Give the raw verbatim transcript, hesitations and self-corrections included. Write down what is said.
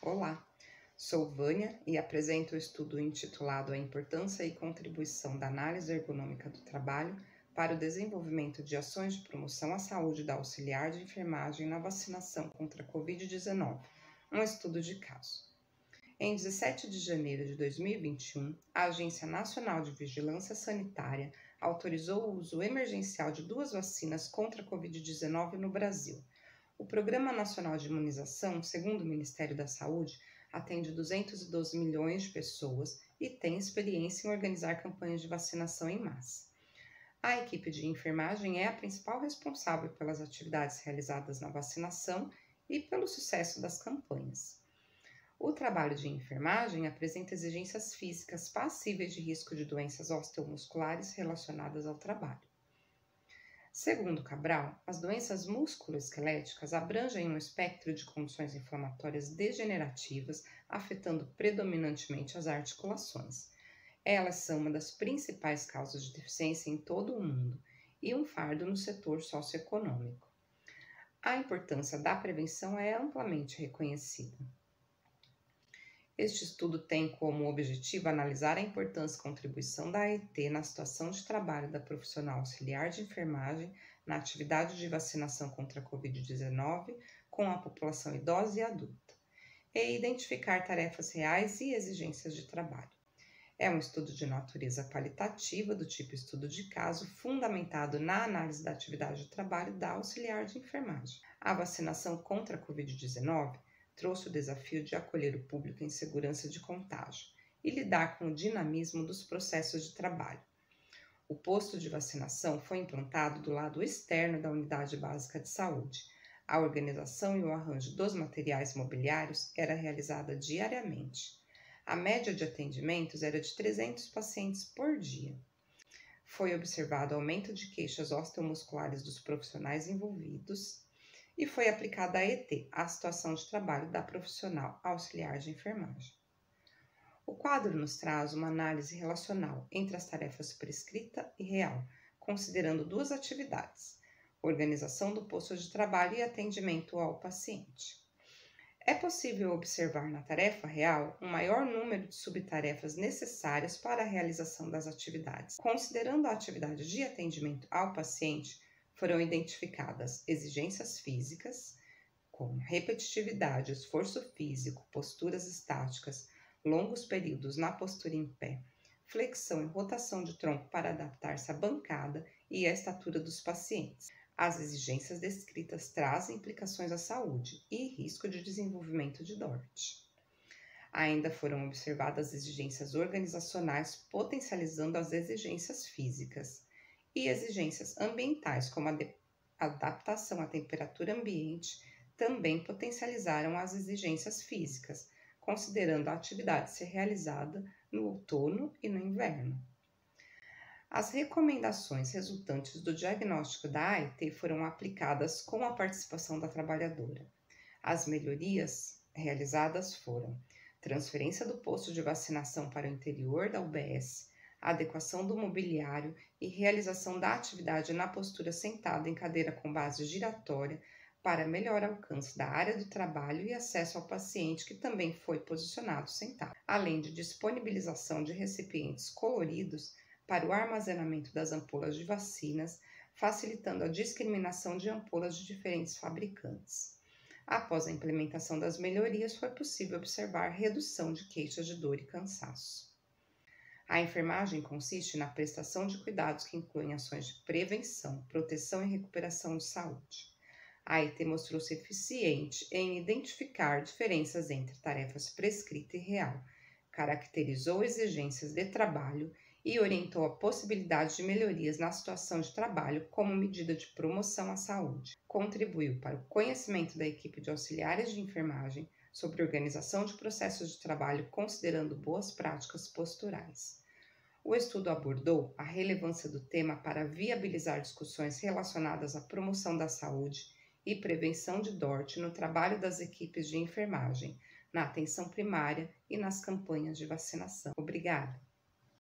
Olá, sou Vânia e apresento o estudo intitulado A Importância e Contribuição da Análise Ergonômica do Trabalho para o Desenvolvimento de Ações de Promoção à Saúde da Auxiliar de Enfermagem na Vacinação contra a covid dezenove, um estudo de caso. Em dezessete de janeiro de dois mil e vinte e um, a Agência Nacional de Vigilância Sanitária autorizou o uso emergencial de duas vacinas contra a covid dezenove no Brasil. O Programa Nacional de Imunização, segundo o Ministério da Saúde, atende duzentos e doze milhões de pessoas e tem experiência em organizar campanhas de vacinação em massa. A equipe de enfermagem é a principal responsável pelas atividades realizadas na vacinação e pelo sucesso das campanhas. O trabalho de enfermagem apresenta exigências físicas passíveis de risco de doenças osteomusculares relacionadas ao trabalho. Segundo Cabral, as doenças musculoesqueléticas abrangem um espectro de condições inflamatórias degenerativas, afetando predominantemente as articulações. Elas são uma das principais causas de deficiência em todo o mundo e um fardo no setor socioeconômico. A importância da prevenção é amplamente reconhecida. Este estudo tem como objetivo analisar a importância e contribuição da A E T na situação de trabalho da profissional auxiliar de enfermagem na atividade de vacinação contra a covid dezenove com a população idosa e adulta, e identificar tarefas reais e exigências de trabalho. É um estudo de natureza qualitativa, do tipo estudo de caso, fundamentado na análise da atividade de trabalho da auxiliar de enfermagem. A vacinação contra a covid dezenove trouxe o desafio de acolher o público em segurança de contágio e lidar com o dinamismo dos processos de trabalho. O posto de vacinação foi implantado do lado externo da unidade básica de saúde. A organização e o arranjo dos materiais mobiliários era realizada diariamente. A média de atendimentos era de trezentos pacientes por dia. Foi observado aumento de queixas osteomusculares dos profissionais envolvidos e foi aplicada a E T, a situação de trabalho da profissional auxiliar de enfermagem. O quadro nos traz uma análise relacional entre as tarefas prescrita e real, considerando duas atividades: organização do posto de trabalho e atendimento ao paciente. É possível observar na tarefa real um maior número de subtarefas necessárias para a realização das atividades. Considerando a atividade de atendimento ao paciente, foram identificadas exigências físicas, como repetitividade, esforço físico, posturas estáticas, longos períodos na postura em pé, flexão e rotação de tronco para adaptar-se à bancada e à estatura dos pacientes. As exigências descritas trazem implicações à saúde e risco de desenvolvimento de D O R T. Ainda foram observadas exigências organizacionais potencializando as exigências físicas e exigências ambientais, como a adaptação à temperatura ambiente, também potencializaram as exigências físicas, considerando a atividade ser realizada no outono e no inverno. As recomendações resultantes do diagnóstico da A E T foram aplicadas com a participação da trabalhadora. As melhorias realizadas foram transferência do posto de vacinação para o interior da U B S, adequação do mobiliário e realização da atividade na postura sentada em cadeira com base giratória para melhor alcance da área do trabalho e acesso ao paciente, que também foi posicionado sentado, além de disponibilização de recipientes coloridos para o armazenamento das ampolas de vacinas, facilitando a discriminação de ampolas de diferentes fabricantes. Após a implementação das melhorias, foi possível observar redução de queixas de dor e cansaço. A enfermagem consiste na prestação de cuidados que incluem ações de prevenção, proteção e recuperação de saúde. A A E T mostrou-se eficiente em identificar diferenças entre tarefas prescrita e real, caracterizou exigências de trabalho e orientou a possibilidade de melhorias na situação de trabalho como medida de promoção à saúde. Contribuiu para o conhecimento da equipe de auxiliares de enfermagem sobre organização de processos de trabalho, considerando boas práticas posturais. O estudo abordou a relevância do tema para viabilizar discussões relacionadas à promoção da saúde e prevenção de D O R T no trabalho das equipes de enfermagem, na atenção primária e nas campanhas de vacinação. Obrigada!